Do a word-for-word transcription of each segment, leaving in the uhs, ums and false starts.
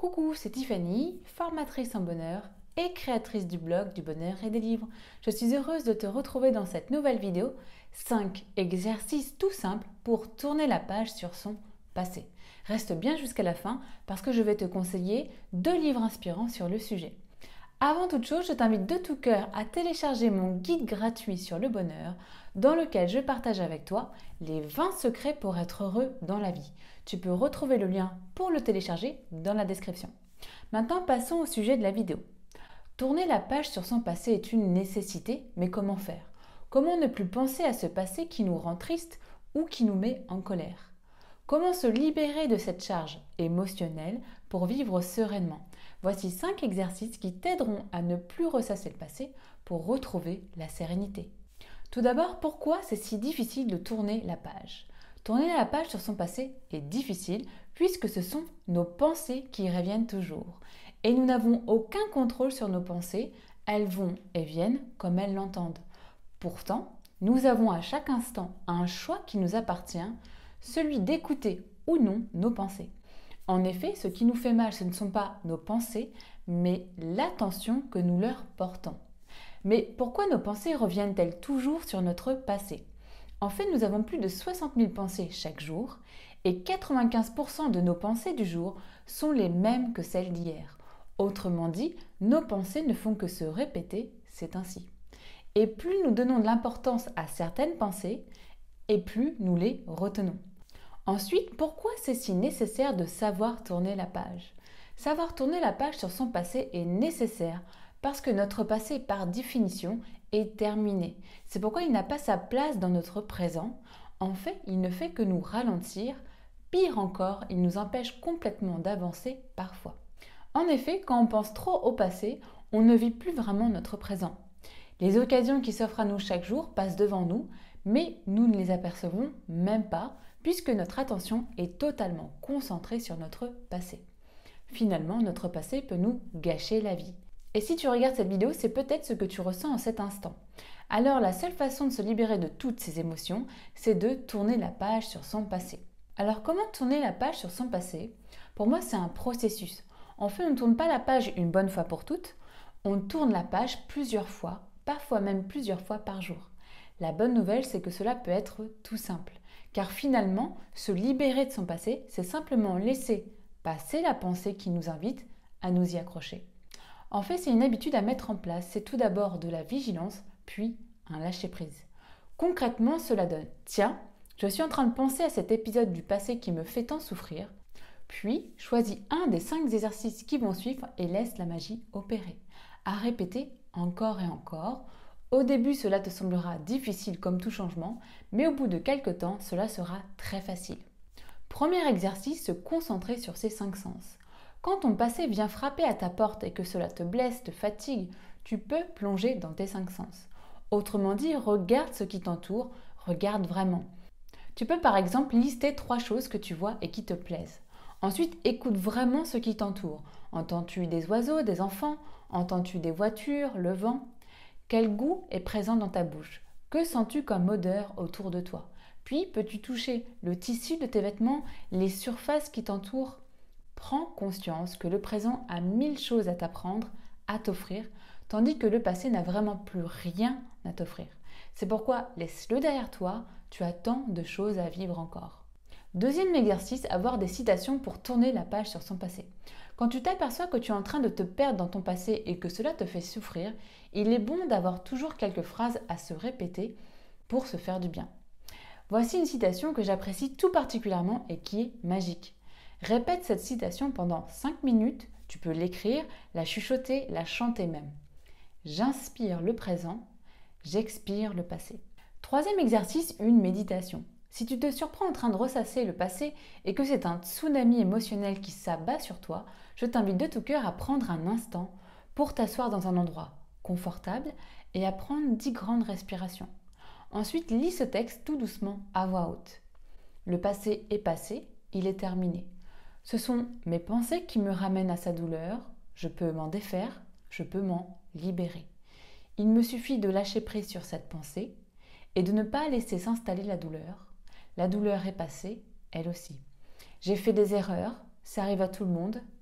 Coucou, c'est Tiffany, formatrice en bonheur et créatrice du blog du bonheur et des livres. Je suis heureuse de te retrouver dans cette nouvelle vidéo. cinq exercices tout simples pour tourner la page sur son passé. Reste bien jusqu'à la fin parce que je vais te conseiller deux livres inspirants sur le sujet. Avant toute chose, je t'invite de tout cœur à télécharger mon guide gratuit sur le bonheur dans lequel je partage avec toi les vingt secrets pour être heureux dans la vie. Tu peux retrouver le lien pour le télécharger dans la description. Maintenant, passons au sujet de la vidéo. Tourner la page sur son passé est une nécessité, mais comment faire? Comment ne plus penser à ce passé qui nous rend triste ou qui nous met en colère? Comment se libérer de cette charge émotionnelle pour vivre sereinement? Voici cinq exercices qui t'aideront à ne plus ressasser le passé pour retrouver la sérénité. Tout d'abord, pourquoi c'est si difficile de tourner la page? Tourner la page sur son passé est difficile puisque ce sont nos pensées qui reviennent toujours. Et nous n'avons aucun contrôle sur nos pensées, elles vont et viennent comme elles l'entendent. Pourtant, nous avons à chaque instant un choix qui nous appartient, celui d'écouter ou non nos pensées. En effet, ce qui nous fait mal, ce ne sont pas nos pensées, mais l'attention que nous leur portons. Mais pourquoi nos pensées reviennent-elles toujours sur notre passé? En fait, nous avons plus de soixante mille pensées chaque jour et quatre-vingt-quinze pour cent de nos pensées du jour sont les mêmes que celles d'hier. Autrement dit, nos pensées ne font que se répéter, c'est ainsi. Et plus nous donnons de l'importance à certaines pensées, et plus nous les retenons. Ensuite, pourquoi c'est si nécessaire de savoir tourner la page? Savoir tourner la page sur son passé est nécessaire parce que notre passé, par définition, est terminé. C'est pourquoi il n'a pas sa place dans notre présent. En fait, il ne fait que nous ralentir. Pire encore, il nous empêche complètement d'avancer parfois. En effet, quand on pense trop au passé, on ne vit plus vraiment notre présent. Les occasions qui s'offrent à nous chaque jour passent devant nous, mais nous ne les apercevons même pas puisque notre attention est totalement concentrée sur notre passé. Finalement, notre passé peut nous gâcher la vie. Et si tu regardes cette vidéo, c'est peut-être ce que tu ressens en cet instant. Alors la seule façon de se libérer de toutes ces émotions, c'est de tourner la page sur son passé. Alors comment tourner la page sur son passé? Pour moi, c'est un processus. En fait, on ne tourne pas la page une bonne fois pour toutes, on tourne la page plusieurs fois, parfois même plusieurs fois par jour. La bonne nouvelle, c'est que cela peut être tout simple. Car finalement, se libérer de son passé, c'est simplement laisser passer la pensée qui nous invite à nous y accrocher. En fait, c'est une habitude à mettre en place. C'est tout d'abord de la vigilance, puis un lâcher-prise. Concrètement, cela donne « Tiens, je suis en train de penser à cet épisode du passé qui me fait tant souffrir. » Puis, choisis un des cinq exercices qui vont suivre et laisse la magie opérer. À répéter encore et encore. Au début, cela te semblera difficile comme tout changement, mais au bout de quelques temps, cela sera très facile. Premier exercice, se concentrer sur ses cinq sens. Quand ton passé vient frapper à ta porte et que cela te blesse, te fatigue, tu peux plonger dans tes cinq sens. Autrement dit, regarde ce qui t'entoure, regarde vraiment. Tu peux par exemple lister trois choses que tu vois et qui te plaisent. Ensuite, écoute vraiment ce qui t'entoure. Entends-tu des oiseaux, des enfants? Entends-tu des voitures, le vent? Quel goût est présent dans ta bouche? Que sens-tu comme odeur autour de toi? Puis, peux-tu toucher le tissu de tes vêtements, les surfaces qui t'entourent? Prends conscience que le présent a mille choses à t'apprendre, à t'offrir, tandis que le passé n'a vraiment plus rien à t'offrir. C'est pourquoi laisse-le derrière toi, tu as tant de choses à vivre encore. Deuxième exercice, avoir des citations pour tourner la page sur son passé. Quand tu t'aperçois que tu es en train de te perdre dans ton passé et que cela te fait souffrir, il est bon d'avoir toujours quelques phrases à se répéter pour se faire du bien. Voici une citation que j'apprécie tout particulièrement et qui est magique. Répète cette citation pendant cinq minutes, tu peux l'écrire, la chuchoter, la chanter même. J'inspire le présent, j'expire le passé. Troisième exercice, une méditation. Si tu te surprends en train de ressasser le passé et que c'est un tsunami émotionnel qui s'abat sur toi, je t'invite de tout cœur à prendre un instant pour t'asseoir dans un endroit confortable et à prendre dix grandes respirations. Ensuite, lis ce texte tout doucement à voix haute. Le passé est passé, il est terminé. Ce sont mes pensées qui me ramènent à sa douleur, je peux m'en défaire, je peux m'en libérer. Il me suffit de lâcher prise sur cette pensée et de ne pas laisser s'installer la douleur. La douleur est passée, elle aussi. J'ai fait des erreurs, ça arrive à tout le monde,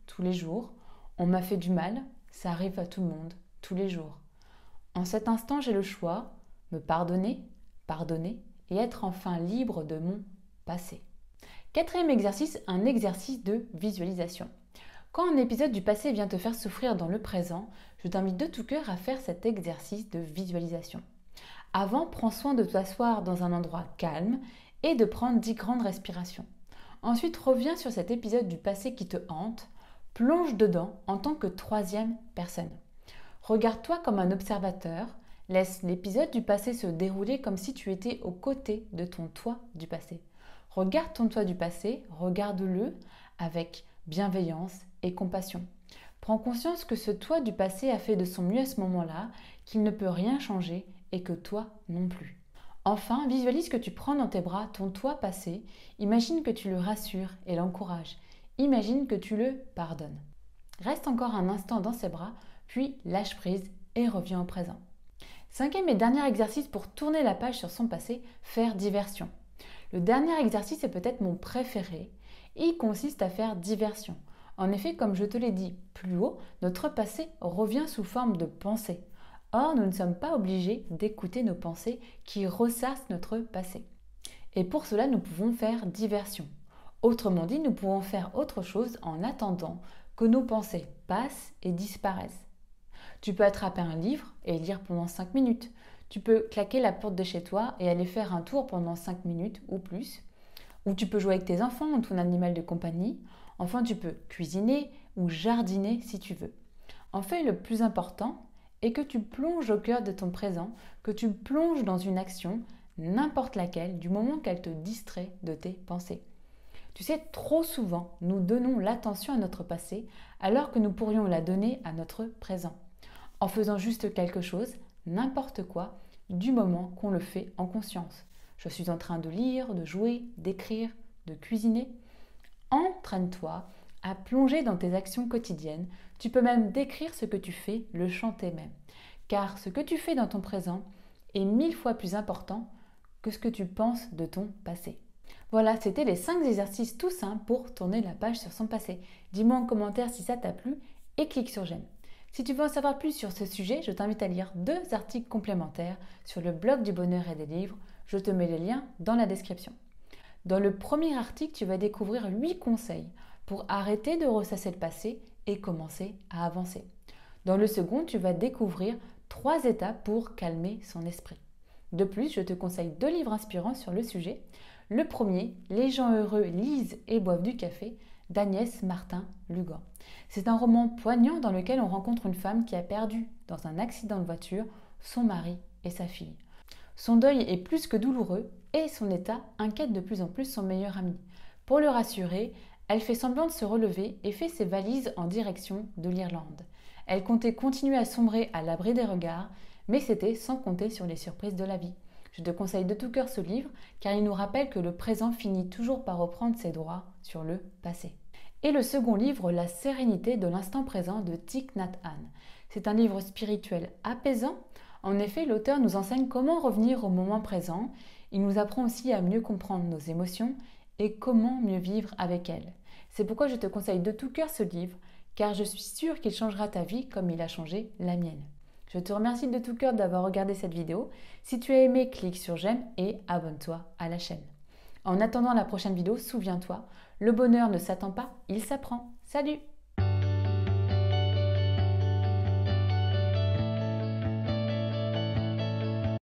tous les jours. On m'a fait du mal, ça arrive à tout le monde, tous les jours. En cet instant, j'ai le choix, me pardonner, pardonner et être enfin libre de mon passé. Quatrième exercice, un exercice de visualisation. Quand un épisode du passé vient te faire souffrir dans le présent, je t'invite de tout cœur à faire cet exercice de visualisation. Avant, prends soin de t'asseoir dans un endroit calme et de prendre dix grandes respirations. Ensuite, reviens sur cet épisode du passé qui te hante, plonge dedans en tant que troisième personne. Regarde-toi comme un observateur, laisse l'épisode du passé se dérouler comme si tu étais aux côtés de ton toi du passé. Regarde ton toi du passé, regarde-le avec bienveillance et compassion. Prends conscience que ce toi du passé a fait de son mieux à ce moment-là, qu'il ne peut rien changer et que toi non plus. Enfin, visualise que tu prends dans tes bras ton toi passé, imagine que tu le rassures et l'encourages, imagine que tu le pardonnes. Reste encore un instant dans ses bras, puis lâche prise et reviens au présent. Cinquième et dernier exercice pour tourner la page sur son passé, faire diversion. Le dernier exercice est peut-être mon préféré. Il consiste à faire diversion. En effet, comme je te l'ai dit plus haut, notre passé revient sous forme de pensée. Or, nous ne sommes pas obligés d'écouter nos pensées qui ressassent notre passé. Et pour cela, nous pouvons faire diversion. Autrement dit, nous pouvons faire autre chose en attendant que nos pensées passent et disparaissent. Tu peux attraper un livre et lire pendant cinq minutes. Tu peux claquer la porte de chez toi et aller faire un tour pendant cinq minutes ou plus. Ou tu peux jouer avec tes enfants ou ton animal de compagnie. Enfin, tu peux cuisiner ou jardiner si tu veux. En fait, le plus important est que tu plonges au cœur de ton présent, que tu plonges dans une action, n'importe laquelle, du moment qu'elle te distrait de tes pensées. Tu sais, trop souvent, nous donnons l'attention à notre passé alors que nous pourrions la donner à notre présent. En faisant juste quelque chose, n'importe quoi, du moment qu'on le fait en conscience. Je suis en train de lire, de jouer, d'écrire, de cuisiner. Entraîne-toi à plonger dans tes actions quotidiennes. Tu peux même décrire ce que tu fais, le chanter même. Car ce que tu fais dans ton présent est mille fois plus important que ce que tu penses de ton passé. Voilà, c'était les cinq exercices tout simples pour tourner la page sur son passé. Dis-moi en commentaire si ça t'a plu et clique sur j'aime. Si tu veux en savoir plus sur ce sujet, je t'invite à lire deux articles complémentaires sur le blog du bonheur et des livres. Je te mets les liens dans la description. Dans le premier article, tu vas découvrir huit conseils pour arrêter de ressasser le passé et commencer à avancer. Dans le second, tu vas découvrir trois étapes pour calmer son esprit. De plus, je te conseille deux livres inspirants sur le sujet. Le premier, Les gens heureux lisent et boivent du café, d'Agnès Martin-Lugan. C'est un roman poignant dans lequel on rencontre une femme qui a perdu, dans un accident de voiture, son mari et sa fille. Son deuil est plus que douloureux et son état inquiète de plus en plus son meilleur ami. Pour le rassurer, elle fait semblant de se relever et fait ses valises en direction de l'Irlande. Elle comptait continuer à sombrer à l'abri des regards, mais c'était sans compter sur les surprises de la vie. Je te conseille de tout cœur ce livre car il nous rappelle que le présent finit toujours par reprendre ses droits sur le passé. Et le second livre, La sérénité de l'instant présent de Thich Nhat Hanh. C'est un livre spirituel apaisant. En effet, l'auteur nous enseigne comment revenir au moment présent. Il nous apprend aussi à mieux comprendre nos émotions et comment mieux vivre avec elles. C'est pourquoi je te conseille de tout cœur ce livre car je suis sûre qu'il changera ta vie comme il a changé la mienne. Je te remercie de tout cœur d'avoir regardé cette vidéo. Si tu as aimé, clique sur j'aime et abonne-toi à la chaîne. En attendant la prochaine vidéo, souviens-toi, le bonheur ne s'attend pas, il s'apprend. Salut!